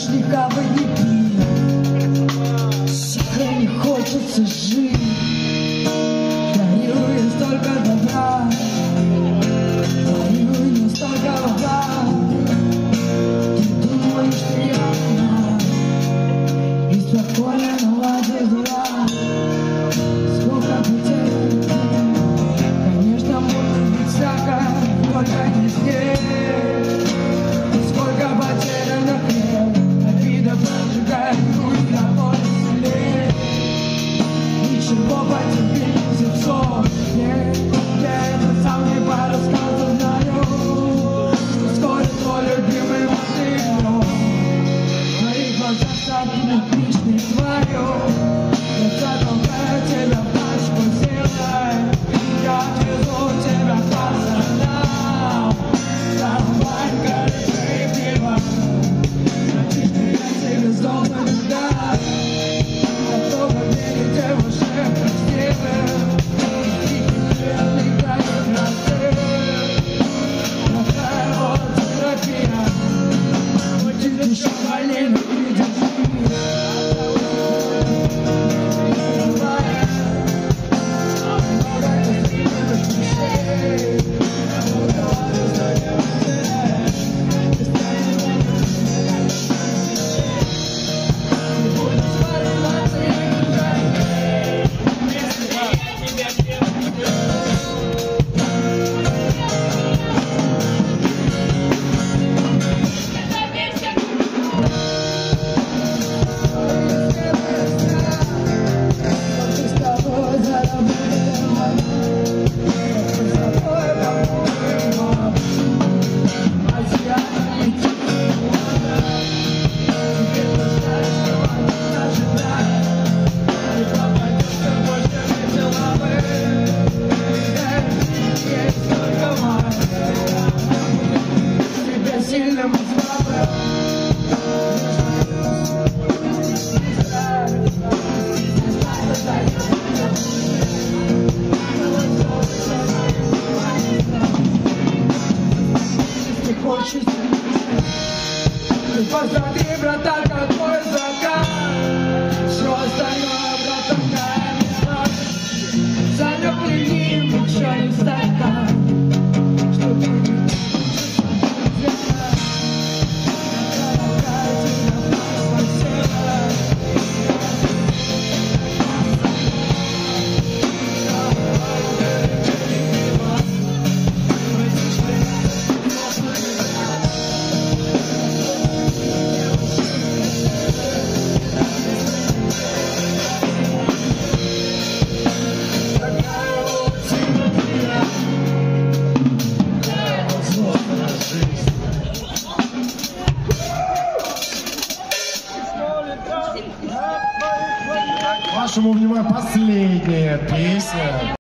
лишника вы не пить, всегда не хочется жить. Дарю я столько добра, дарю не столько бабла. Ты думаешь, что я одна и спокойно наладишь дела. Сколько потерь, конечно, может быть всякое, только не здесь. Сколько потерянных лет, обида прожигает грудь довольно сильнее. Ничего потерпеть не зацов. Я это сам не по рассказу знаю, что вскоре твой любимый мотылек в твоих глазах станет лишней твою. Я толкаю тебя вдаль сквозь силы, я отвезу тебя в Казанау. Трамвай горит и пиво, значит, я тебе золото не дам. Готова верить девушек красивых, и не дают расты. Такая вот терапия, будет еще больнее, но не держи. Ты позови, братан, какой за